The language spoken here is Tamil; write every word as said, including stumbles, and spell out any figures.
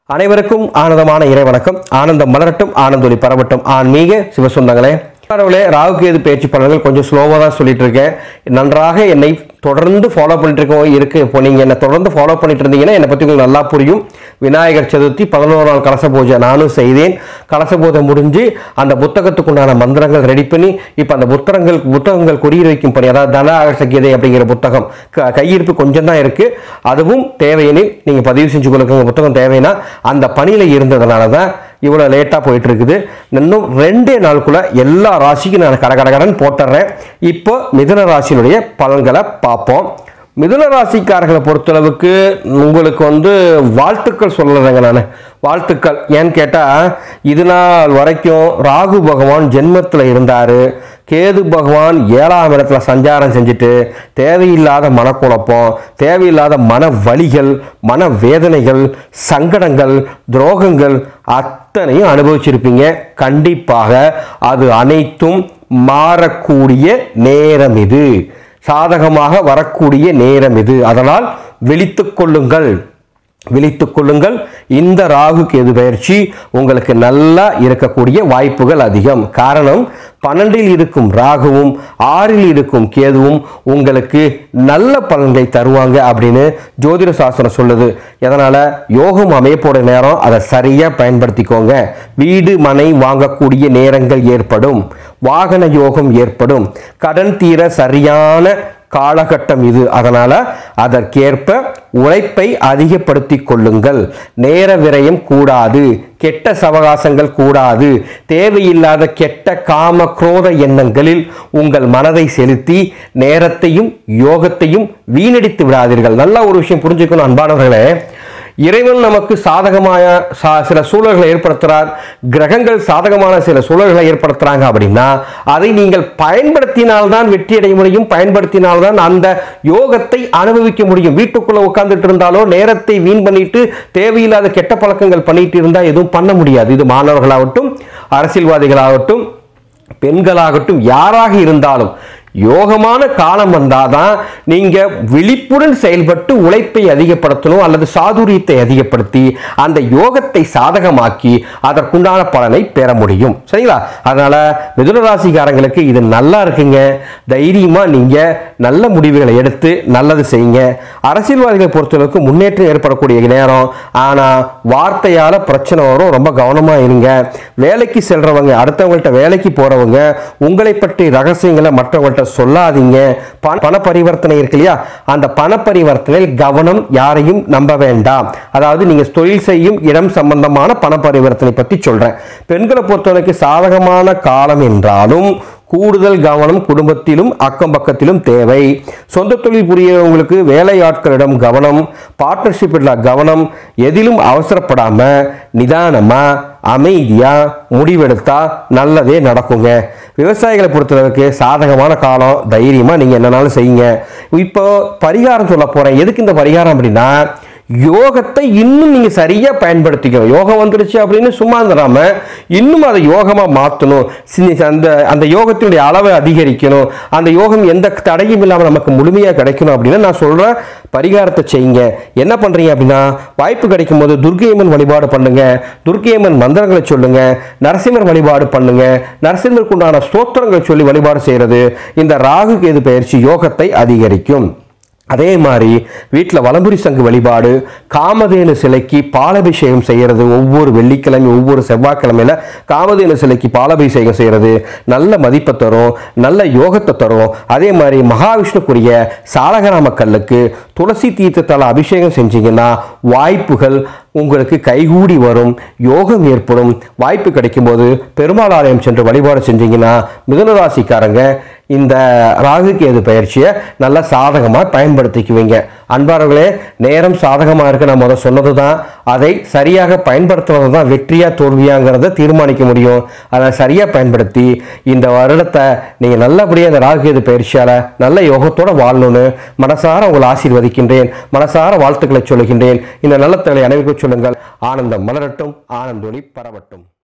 அனைவருக்கும் ஆனந்தமான இறை வணக்கம். ஆனந்தம் மலரட்டும், ஆனந்தொலி பரவட்டும். ஆன்மீக சிவசொந்தங்களே, ராகு கேது பயிற்சி பலன்கள் கொஞ்சம் ஸ்லோவாக தான் சொல்லிட்டு இருக்கேன். நன்றாக என்னை தொடர்ந்து ஃபாலோ பண்ணிட்டு இருக்கோம் இருக்கு. இப்போ நீங்கள் என்னை தொடர்ந்து ஃபாலோ பண்ணிட்டு இருந்தீங்கன்னா என்னை பற்றி உங்களுக்கு நல்லா புரியும். விநாயகர் சதுர்த்தி பதினோரு நாள் கலச பூஜை நானும் செய்தேன். கலச பூஜை முடிஞ்சு அந்த புத்தகத்துக்குண்டான மந்திரங்கள் ரெடி பண்ணி இப்போ அந்த புத்தகங்கள் புத்தகங்கள் குறியீர் வைக்கும் பணி, அதாவது தன ஆகசகீதை அப்படிங்கிற புத்தகம் கையிருப்பு கொஞ்சம் தான் இருக்குது. அதுவும் தேவையெனில் நீங்கள் பதிவு செஞ்சு கொடுக்குற புத்தகம் தேவைன்னா அந்த பணியில் இருந்ததுனால தான் இவ்வளோ லேட்டாக போயிட்டு இருக்குது. இன்னும் ரெண்டே நாளுக்குள்ள எல்லா ராசிக்கும் நான் கடகடகடன் போட்டுறேன். இப்போ மிதுன ராசியினுடைய பலன்களை பார்ப்போம். மிதுன ராசிக்காரர்களை பொறுத்தளவுக்கு உங்களுக்கு வந்து வாழ்த்துக்கள் சொல்லலைங்க. நான் வாழ்த்துக்கள் ஏன்னு கேட்டால், இது நாள் வரைக்கும் ராகு பகவான் ஜென்மத்தில் இருந்தார், கேது பகவான் ஏழாம் இடத்துல சஞ்சாரம் செஞ்சுட்டு தேவையில்லாத மனக்குழப்பம், தேவையில்லாத மன வலிகள், மன வேதனைகள், சங்கடங்கள், துரோகங்கள் அத்தனையும் அனுபவிச்சிருப்பீங்க. கண்டிப்பாக அது அனைத்தும் மாறக்கூடிய நேரம் இது, சாதகமாக வரக்கூடிய நேரம் இது. அதனால் விழித்துக் கொள்ளுங்கள் விழித்துக் கொள்ளுங்கள். இந்த ராகு கேது பயிற்சி உங்களுக்கு நல்லா இருக்கக்கூடிய வாய்ப்புகள் அதிகம். காரணம், பன்னெண்டில் இருக்கும் ராகுவும் ஆறில் இருக்கும் கேதுவும் உங்களுக்கு நல்ல பலன்களை தருவாங்க அப்படின்னு ஜோதிட சாஸ்திரம் சொல்லுது. அதனால யோகம் அமைப்போட நேரம் அதை சரியாக பயன்படுத்திக்கோங்க. வீடு மனை வாங்கக்கூடிய நேரங்கள் ஏற்படும், வாகன யோகம் ஏற்படும், கடன் தீர சரியான காலகட்டம் இது. அதனால அதற்கேற்ப உழைப்பை அதிகப்படுத்தி கொள்ளுங்கள். நேர விரயம் கூடாது, கெட்ட சவகாசங்கள் கூடாது, தேவையில்லாத கெட்ட காம குரோத எண்ணங்களில் உங்கள் மனதை செலுத்தி நேரத்தையும் யோகத்தையும் வீணடித்து விடாதீர்கள். நல்ல ஒரு விஷயம் புரிஞ்சுக்கணும் அன்பானவர்களே. இறைவன் நமக்கு சாதகമായ சில சூழல்களை ஏற்படுத்துகிறார், கிரகங்கள் சாதகமான சில சூழல்களை ஏற்படுத்துறாங்க அப்படின்னா அதை நீங்கள் பயன்படுத்தினால்தான் வெற்றி அடைய முடியும், பயன்படுத்தினால்தான் அந்த யோகத்தை அனுபவிக்க முடியும். வீட்டுக்குள்ள உட்கார்ந்துட்டு இருந்தாலோ நேரத்தை வீண் பண்ணிட்டு தேவையில்லாத கெட்ட பழக்கங்கள் பண்ணிட்டு இருந்தா எதுவும் பண்ண முடியாது. இது மாணவர்களாகட்டும், அரசியல்வாதிகளாகட்டும், பெண்களாகட்டும், யாராக இருந்தாலும் யோகமான காலம் வந்தாதான் நீங்க விழிப்புடன் செயல்பட்டு உழைப்பை அதிகப்படுத்தணும் அல்லது சாதுரியத்தை அதிகப்படுத்தி அந்த யோகத்தை சாதகமாக்கி அதற்குண்டான பலனை பெற முடியும். சரிங்களா? அதனால மிதுன ராசிக்காரங்களுக்கு இது நல்லா இருக்குங்க. தைரியமா நீங்க நல்ல முடிவுகளை எடுத்து நல்லது செய்யுங்க. அரசியல்வாதிகளை பொறுத்தளவுக்கு முன்னேற்றம் ஏற்படக்கூடிய நேரம். ஆனா வார்த்தையால பிரச்சனை வரும், ரொம்ப கவனமா இருங்க. வேலைக்கு செல்றவங்க, அடுத்தவங்கள்ட்ட வேலைக்கு போறவங்க உங்களை பற்றி ரகசியங்களை மற்றவங்கள்ட்ட சொல்லாதீங்க. பண பரிவர்த்தனை இருக்கு இல்லையா, அந்த பண பரிவர்த்தனையில் கவனம், யாரையும் நம்ப வேண்டாம். அதாவது நீங்க தொழில் செய்யும் இடம் சம்பந்தமான பண பரிவர்த்தனை பற்றி சொல்றேன். பெண்களை பொறுத்தவரைக்கும் சாதகமான காலம் என்றாலும் கூடுதல் கவனம் குடும்பத்திலும் அக்கம் பக்கத்திலும் தேவை. சொந்த தொழில் புரியவங்களுக்கு வேலையாட்களிடம் கவனம், பார்ட்னர்ஷிப்பில் கவனம். எதிலும் அவசரப்படாம நிதானமா அமைதியா முடிவெடுத்தா நல்லதே நடக்குங்க. விவசாயிகளை பொறுத்தளவுக்கு சாதகமான காலம், தைரியமா நீங்க என்னன்னாலும் செய்யுங்க. இப்போ பரிகாரம் சொல்ல போறேன். எதுக்கு இந்த பரிகாரம் அப்படின்னா, யோகத்தை இன்னும் நீங்க சரியா பயன்படுத்திக்கணும். யோகம் வந்துருச்சு அப்படின்னு சும்மா இருந்துடாம இன்னும் அதை யோகமா மாற்றணும். அந்த அந்த யோகத்தினுடைய அளவை அதிகரிக்கணும். அந்த யோகம் எந்த தடையும் இல்லாமல் நமக்கு முழுமையாக கிடைக்கணும் அப்படின்னா நான் சொல்ற பரிகாரத்தை செய்யுங்க. என்ன பண்றீங்க அப்படின்னா, வாய்ப்பு கிடைக்கும் போது துர்க்கையம்மன் வழிபாடு பண்ணுங்க, துர்க்கையம்மன் மந்திரங்களை சொல்லுங்க, நரசிம்மர் வழிபாடு பண்ணுங்க. நரசிம்மருக்கு உண்டான ஸ்தோத்திரங்களை சொல்லி வழிபாடு செய்யறது இந்த ராகு கேது பயிற்சி யோகத்தை அதிகரிக்கும். அதே மாதிரி வீட்டில் வலம்புரி சங்கு வழிபாடு, காமதேனு சிலைக்கு பாலாபிஷேகம் செய்கிறது. ஒவ்வொரு வெள்ளிக்கிழமை ஒவ்வொரு செவ்வாய்க்கிழமையில காமதேனு சிலைக்கு பாலாபிஷேகம் செய்கிறது நல்ல மதிப்பை தரும், நல்ல யோகத்தை தரும். அதே மாதிரி மகாவிஷ்ணுக்குரிய சாலகிராம கல்லுக்கு துளசி தீர்த்தத்தால் அபிஷேகம் செஞ்சீங்கன்னா வாய்ப்புகள் உங்களுக்கு கைகூடி வரும், யோகம் ஏற்படும். வாய்ப்பு கிடைக்கும் போது பெருமாள் ஆலயம் சென்று வழிபாடு செஞ்சீங்கன்னா மிதுன ராசிக்காரங்க இந்த ராகு கேது பயிற்சியை நல்லா சாதகமாக பயன்படுத்திக்குவீங்க. அன்பார்களே, நேரம் சாதகமாக இருக்க நான் முதல் சொன்னது தான். அதை சரியாக பயன்படுத்துவது தான் வெற்றியா தோல்வியாங்கிறத தீர்மானிக்க முடியும். அதை சரியாக பயன்படுத்தி இந்த வருடத்தை நீங்கள் நல்லபடியாக இந்த ராகு கேது பயிற்சியால் நல்ல யோகத்தோடு வாழணும்னு மனசார உங்களை ஆசீர்வதிக்கின்றேன், மனசார வாழ்த்துக்களை சொல்லுகின்றேன். இந்த நல்ல தலை அனைவருக்கும் சொல்லுங்கள். ஆனந்தம் மலரட்டும், ஆனந்தொலி பரவட்டும்.